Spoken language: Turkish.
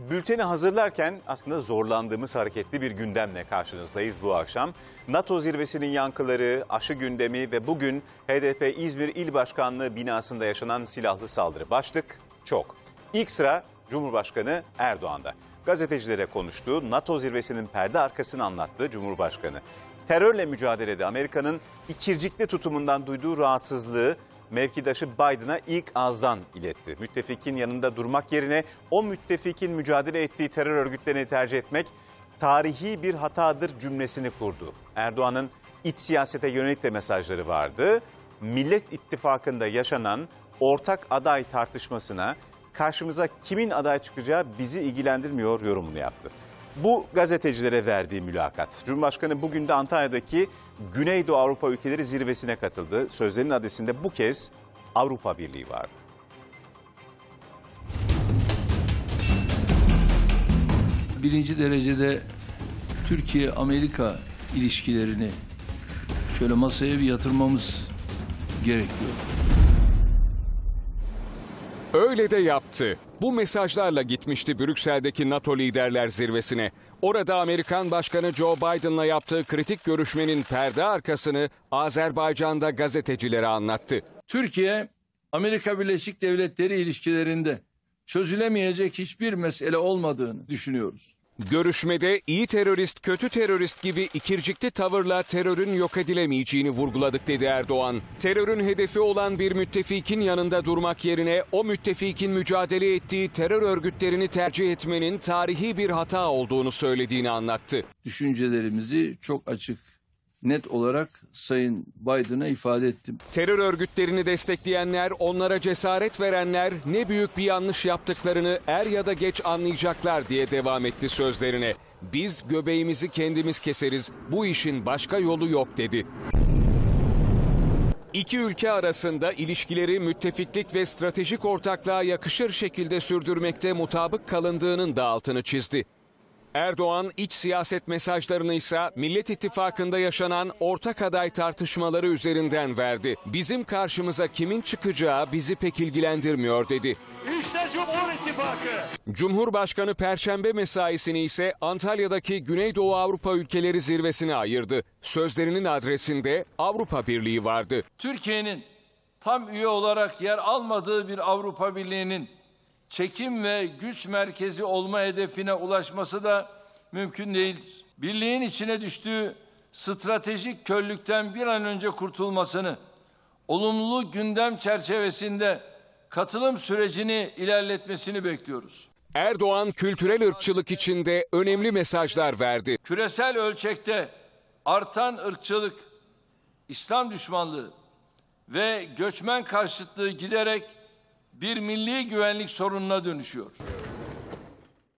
Bülteni hazırlarken aslında zorlandığımız hareketli bir gündemle karşınızdayız bu akşam. NATO zirvesinin yankıları, aşı gündemi ve bugün HDP İzmir İl Başkanlığı binasında yaşanan silahlı saldırı. Başlık çok. İlk sıra Cumhurbaşkanı Erdoğan'da. Gazetecilere konuştuğu NATO zirvesinin perde arkasını anlattı Cumhurbaşkanı. Terörle mücadelede Amerika'nın ikircikli tutumundan duyduğu rahatsızlığı mevkidaşı Biden'a ilk ağızdan iletti. Müttefikin yanında durmak yerine o müttefikin mücadele ettiği terör örgütlerini tercih etmek tarihi bir hatadır cümlesini kurdu. Erdoğan'ın iç siyasete yönelik de mesajları vardı. Millet İttifakı'nda yaşanan ortak aday tartışmasına karşımıza kimin aday çıkacağı bizi ilgilendirmiyor yorumunu yaptı. Bu gazetecilere verdiği mülakat. Cumhurbaşkanı bugün de Antalya'daki Güneydoğu Avrupa ülkeleri zirvesine katıldı. Sözlerinin adresinde bu kez Avrupa Birliği vardı. Birinci derecede Türkiye-Amerika ilişkilerini şöyle masaya bir yatırmamız gerekiyor. Öyle de yaptı. Bu mesajlarla gitmişti Brüksel'deki NATO Liderler Zirvesi'ne. Orada Amerikan Başkanı Joe Biden'la yaptığı kritik görüşmenin perde arkasını Azerbaycan'da gazetecilere anlattı. Türkiye, Amerika Birleşik Devletleri ilişkilerinde çözülemeyecek hiçbir mesele olmadığını düşünüyoruz. Görüşmede iyi terörist, kötü terörist gibi ikircikli tavırla terörün yok edilemeyeceğini vurguladık dedi Erdoğan. Terörün hedefi olan bir müttefikin yanında durmak yerine o müttefikin mücadele ettiği terör örgütlerini tercih etmenin tarihi bir hata olduğunu söylediğini anlattı. Düşüncelerimizi çok açık, net olarak Sayın Biden'a ifade ettim. Terör örgütlerini destekleyenler, onlara cesaret verenler ne büyük bir yanlış yaptıklarını er ya da geç anlayacaklar diye devam etti sözlerine. Biz göbeğimizi kendimiz keseriz, bu işin başka yolu yok dedi. İki ülke arasında ilişkileri müttefiklik ve stratejik ortaklığa yakışır şekilde sürdürmekte mutabık kalındığının da altını çizdi. Erdoğan iç siyaset mesajlarını ise Millet İttifakı'nda yaşanan ortak aday tartışmaları üzerinden verdi. Bizim karşımıza kimin çıkacağı bizi pek ilgilendirmiyor dedi. İşte Cumhur İttifakı. Cumhurbaşkanı Perşembe mesaisini ise Antalya'daki Güneydoğu Avrupa ülkeleri zirvesine ayırdı. Sözlerinin adresinde Avrupa Birliği vardı. Türkiye'nin tam üye olarak yer almadığı bir Avrupa Birliği'nin çekim ve güç merkezi olma hedefine ulaşması da mümkün değildir. Birliğin içine düştüğü stratejik körlükten bir an önce kurtulmasını, olumlu gündem çerçevesinde katılım sürecini ilerletmesini bekliyoruz. Erdoğan kültürel ırkçılık içinde önemli mesajlar verdi. Küresel ölçekte artan ırkçılık, İslam düşmanlığı ve göçmen karşıtlığı giderek bir milli güvenlik sorununa dönüşüyor.